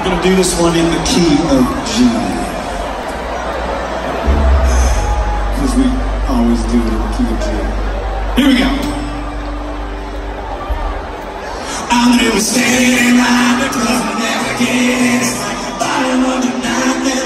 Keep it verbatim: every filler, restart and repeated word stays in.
We're gonna do this one in the key of G, because we always do it in the key of G. Here we go. I'm never standing around the club and never getting it. Bottom of the night.